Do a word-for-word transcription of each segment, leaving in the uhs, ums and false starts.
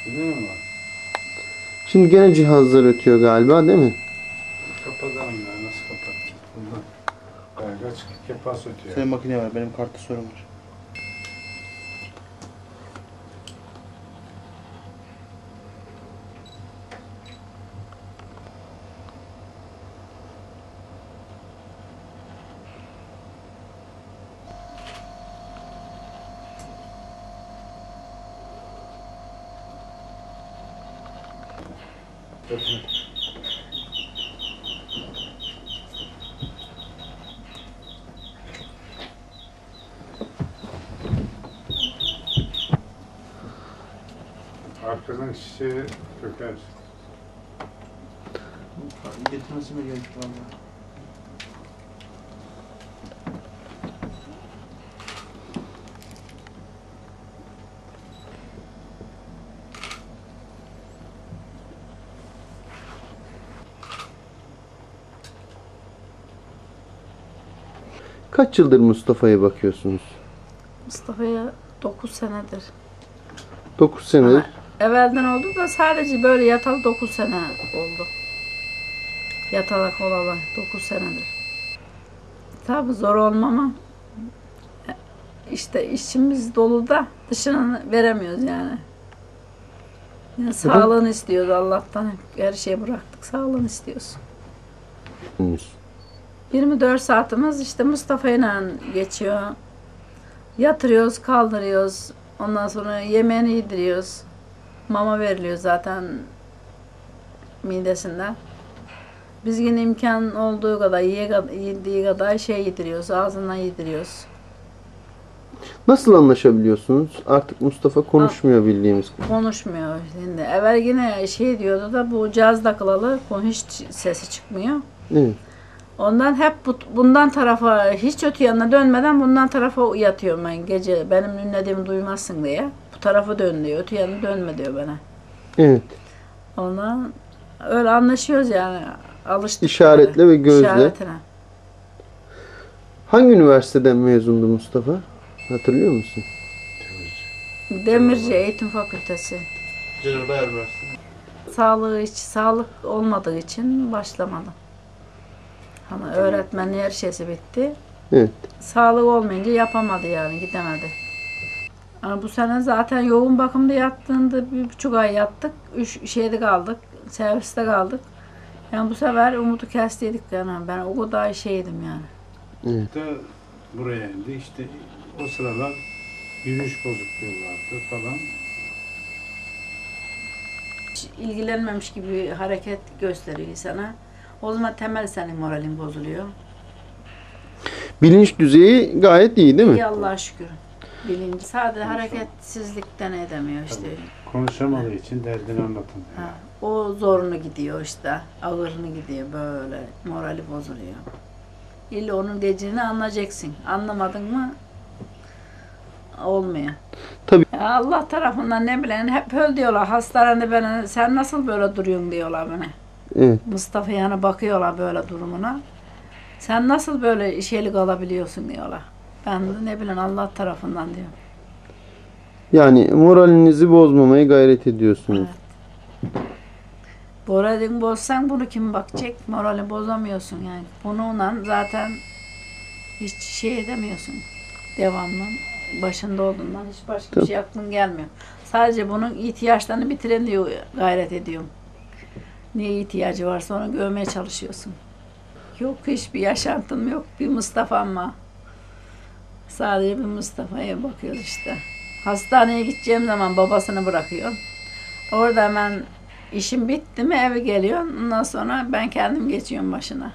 Değil mi? Şimdi gene cihazlar ötüyor galiba, değil mi? Kapatalım ya. Nasıl kapatacağız? Bundan. Gayet açık. Kepas ötüyor. Senin makine var, benim kartta sorun var. Ötüyor. Arkadan şişe döker. Getirmesi mi gerek valla? Kaç yıldır Mustafa'ya bakıyorsunuz? Mustafa'ya dokuz senedir. dokuz senedir. Ama evvelden oldu da sadece böyle yatalı dokuz sene oldu. Yatalak olalı dokuz senedir. Tabi zor olmama. İşte işimiz dolu da dışını veremiyoruz yani. Yani sağlığını istiyoruz Allah'tan. Her şeyi bıraktık. Sağlığını istiyoruz. yirmi dört saatimiz işte Mustafa'yla geçiyor. Yatırıyoruz, kaldırıyoruz. Ondan sonra yemeğini yediriyoruz. Mama veriliyor zaten midesinden. Biz yine imkan olduğu kadar, yediği kadar şey yediriyoruz, ağzından yediriyoruz. Nasıl anlaşabiliyorsunuz? Artık Mustafa konuşmuyor bildiğimiz gibi. Konuşmuyor şimdi. Evvel yine şey diyordu da bu cihaz takılalı, hiç sesi çıkmıyor. Evet. Ondan hep bu, bundan tarafa, hiç öte yanına dönmeden bundan tarafa yatıyorum ben gece. Benim ünlediğimi duymazsın diye. Bu tarafa dön diyor, öte yanına dönme diyor bana. Evet. Ondan öyle anlaşıyoruz yani. Alıştık. İşaretle böyle. ve gözle. İşaretine. Hangi üniversiteden mezundu Mustafa? Hatırlıyor musun? Demirci Eğitim Fakültesi. Cenab-ı Bayar Üniversitesi. Sağlığı hiç sağlık olmadığı için başlamadım. Ama öğretmenliği her şeysi bitti. Evet. Sağlık olmayınca yapamadı yani, gidemedi. Yani bu sene zaten yoğun bakımda yattığında bir buçuk ay yattık. Üç şeyde kaldık, serviste kaldık. Yani bu sefer umudu kestiydik yani. Ben o kadar şeydim yani. Evet. Da buraya indi. İşte o sıralar yürüyüş bozukluğu vardı falan. Hiç ilgilenmemiş gibi hareket gösteriyor sana. O zaman temel senin moralin bozuluyor. Bilinç düzeyi gayet iyi değil mi? İyi Allah'a şükür. Bilinci. Sadece hareketsizlikten edemiyor işte. Tabii, konuşamadığı için derdini anlatamıyor. Ha, o zorunu gidiyor işte. Ağırını gidiyor böyle. Morali bozuluyor. İlla onun dediğini anlayacaksın. Anlamadın mı olmuyor. Tabii. Ya Allah tarafından ne bileyim hep öyle diyorlar. Hastanede bana sen nasıl böyle duruyorsun diyorlar bana. Evet. Mustafa yana bakıyorlar böyle durumuna. Sen nasıl böyle şeylik alabiliyorsun diyorlar. Ben de ne bileyim Allah tarafından diyorum. Yani moralinizi bozmamaya gayret ediyorsunuz. Evet. Moralini bozsan bunu kim bakacak? Morali bozamıyorsun yani. Bununla zaten hiç şey edemiyorsun. Devamlı başında olduğundan hiç başka Tabii. bir şey aklın gelmiyor. Sadece bunun ihtiyaçlarını bitiren diye gayret ediyorum. Neye ihtiyacı varsa onu görmeye çalışıyorsun. Yok hiçbir yaşantım yok. Bir Mustafa'm var. Sadece bir Mustafa'ya bakıyoruz işte. Hastaneye gideceğim zaman babasını bırakıyor. Orada hemen işim bitti mi eve geliyor. Ondan sonra ben kendim geçiyorum başına.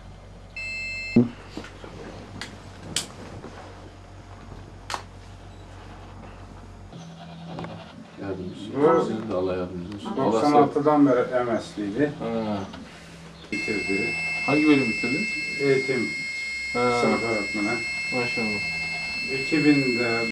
Bu Sizin de Allah yardımcınız olsun. Allah doksan altıdan beri M S'liydi. Ha. Bitirdi. Hangi bölüm bitirdin? Eğitim Ha. sınıf öğretmeni. Maşallah. iki binde